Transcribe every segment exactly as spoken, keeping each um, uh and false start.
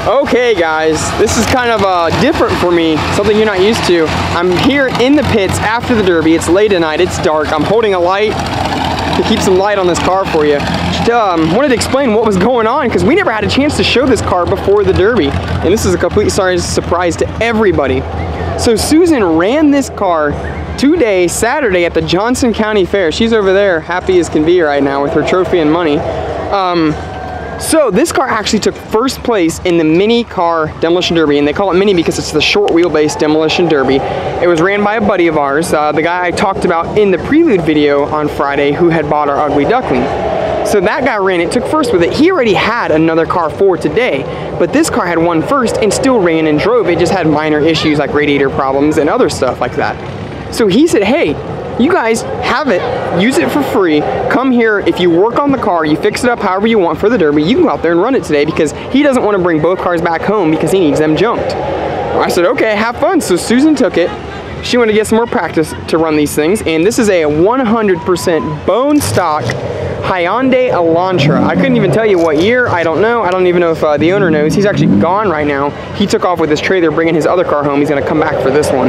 Okay guys, this is kind of uh, different for me, something you're not used to. I'm here in the pits after the Derby. It's late at night, it's dark. I'm holding a light to keep some light on this car for you. Just um, wanted to explain what was going on because we never had a chance to show this car before the Derby. And this is a complete surprise to everybody. So Susan ran this car today, Saturday, at the Johnson County Fair. She's over there, happy as can be right now with her trophy and money. Um, So this car actually took first place in the mini car demolition derby, and they call it mini because it's the short wheelbase demolition derby. It was ran by a buddy of ours, uh, the guy I talked about in the prelude video on Friday who had bought our ugly duckling. So that guy ran it, took first with it. He already had another car for today, but this car had won first and still ran and drove. It just had minor issues like radiator problems and other stuff like that. So he said, hey, you guys have it, use it for free, come here, if you work on the car, you fix it up however you want for the Derby, you can go out there and run it today because he doesn't want to bring both cars back home because he needs them junked. I said, okay, have fun. So Susan took it. She wanted to get some more practice to run these things, and this is a one hundred percent bone stock Hyundai Elantra. I couldn't even tell you what year, I don't know. I don't even know if uh, the owner knows. He's actually gone right now. He took off with his trailer bringing his other car home. He's gonna come back for this one.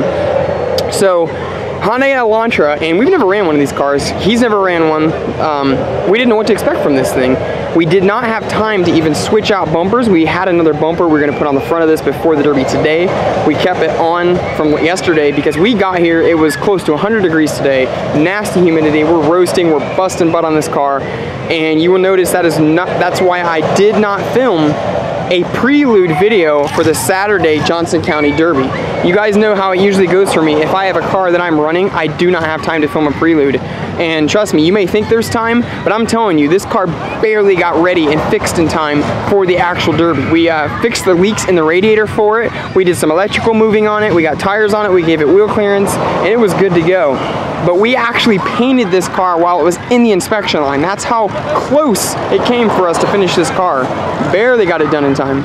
So, Hyundai Elantra, and we've never ran one of these cars. He's never ran one. Um, we didn't know what to expect from this thing. We did not have time to even switch out bumpers. We had another bumper we were gonna put on the front of this before the Derby today. We kept it on from yesterday because we got here, it was close to one hundred degrees today, nasty humidity, we're roasting, we're busting butt on this car, and you will notice that is not, that's why I did not film a prelude video for the Saturday Johnson County Derby. You guys know how it usually goes for me. If I have a car that I'm running, I do not have time to film a prelude. And trust me, you may think there's time, but I'm telling you, this car barely got ready and fixed in time for the actual Derby. We uh, fixed the leaks in the radiator for it. We did some electrical moving on it. We got tires on it. We gave it wheel clearance, and it was good to go. But we actually painted this car while it was in the inspection line. That's how close it came for us to finish this car. Barely got it done in time.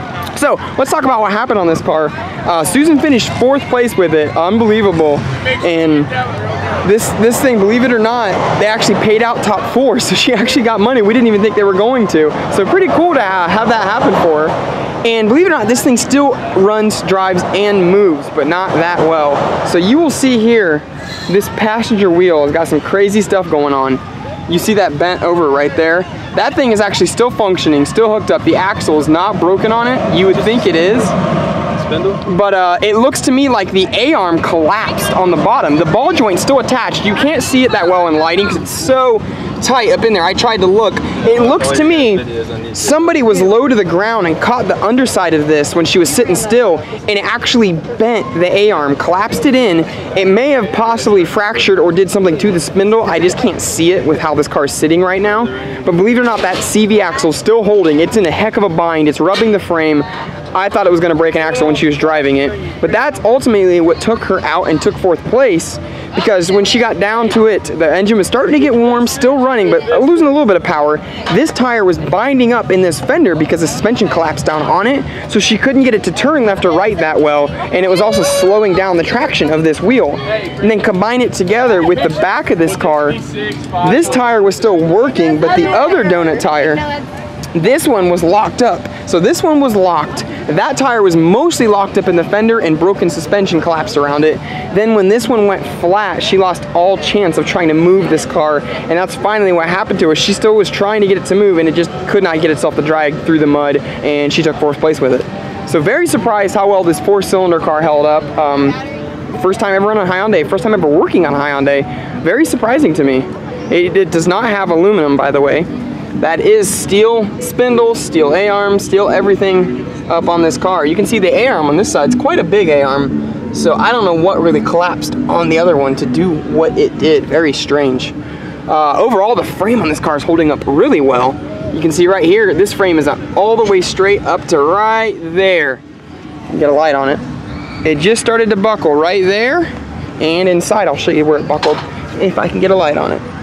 So let's talk about what happened on this car. Uh, Susan finished fourth place with it, unbelievable. And this this thing, believe it or not, they actually paid out top four, so she actually got money. We didn't even think they were going to. So pretty cool to ha have that happen for her. And believe it or not, this thing still runs, drives, and moves, but not that well. So you will see here, this passenger wheel has got some crazy stuff going on. You see that bent over right there? That thing is actually still functioning, still hooked up. The axle is not broken on it. You would think it is. Spindle? But uh, it looks to me like the A-arm collapsed on the bottom. The ball joint's still attached. You can't see it that well in lighting because it's so tight up in there. I tried to look. It looks to me somebody was low to the ground and caught the underside of this when she was sitting still, and it actually bent the A-arm, collapsed it in. It may have possibly fractured or did something to the spindle. I just can't see it with how this car is sitting right now. But believe it or not, that C V axle is still holding. It's in a heck of a bind. It's rubbing the frame. I thought it was going to break an axle when she was driving it, but that's ultimately what took her out and took fourth place, because when she got down to it, the engine was starting to get warm, still running, but losing a little bit of power. This tire was binding up in this fender because the suspension collapsed down on it, so she couldn't get it to turn left or right that well, and it was also slowing down the traction of this wheel. And then combine it together with the back of this car, this tire was still working, but the other donut tire, this one was locked up. So this one was locked. That tire was mostly locked up in the fender and broken suspension collapsed around it. Then when this one went flat, she lost all chance of trying to move this car, and that's finally what happened to her. She still was trying to get it to move, and it just could not get itself to drag through the mud, and she took fourth place with it. So very surprised how well this four-cylinder car held up. Um, first time ever on a Hyundai, first time ever working on a Hyundai. Very surprising to me. It, it does not have aluminum, by the way. That is steel spindles, steel A-arm, steel everything up on this car. You can see the A-arm on this side. It's quite a big A-arm. So I don't know what really collapsed on the other one to do what it did. Very strange. Uh, overall, the frame on this car is holding up really well. You can see right here, this frame is all the way straight up to right there. Get a light on it. It just started to buckle right there. And inside, I'll show you where it buckled if I can get a light on it.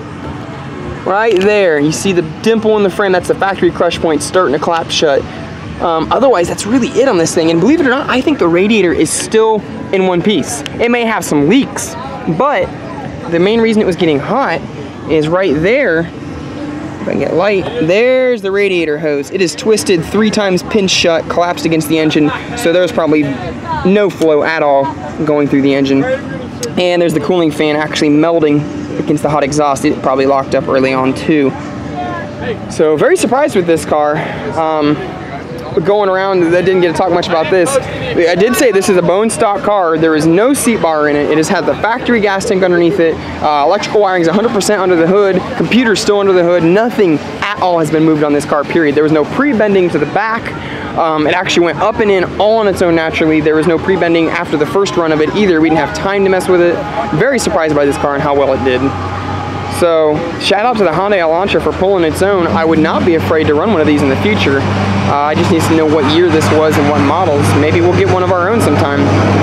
Right there, you see the dimple in the frame. That's the factory crush point starting to collapse shut. Um, otherwise, that's really it on this thing. And believe it or not, I think the radiator is still in one piece. It may have some leaks, but the main reason it was getting hot is right there. If I can get light, there's the radiator hose. It is twisted three times, pinched shut, collapsed against the engine, so there's probably no flow at all going through the engine. And there's the cooling fan actually melting against the hot exhaust. It probably locked up early on too. So very surprised with this car. Um, going around, I didn't get to talk much about this. I did say this is a Bonestock car. There is no seat bar in it. It has had the factory gas tank underneath it. Uh, electrical wiring is one hundred percent under the hood. Computer's still under the hood. Nothing at all has been moved on this car, period. There was no pre-bending to the back. Um, it actually went up and in all on its own naturally. There was no pre-bending after the first run of it either. We didn't have time to mess with it. Very surprised by this car and how well it did. So shout out to the Hyundai Elantra for pulling its own. I would not be afraid to run one of these in the future. Uh, I just need to know what year this was and what models. Maybe we'll get one of our own sometime.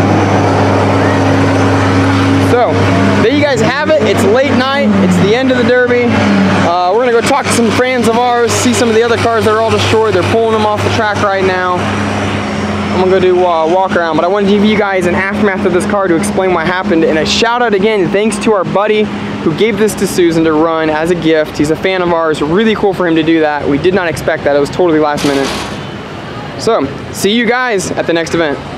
So there you guys have it. It's late night. It's the end of the Derby. Uh, we're gonna go talk to some friends of ours, see some of the other cars that are all destroyed. They're pulling them off the track right now. I'm gonna go do a uh, walk around, but I want to give you guys an aftermath of this car to explain what happened. And a shout out again, thanks to our buddy who gave this to Susan to run as a gift. He's a fan of ours. Really cool for him to do that. We did not expect that. It was totally last minute. So, see you guys at the next event.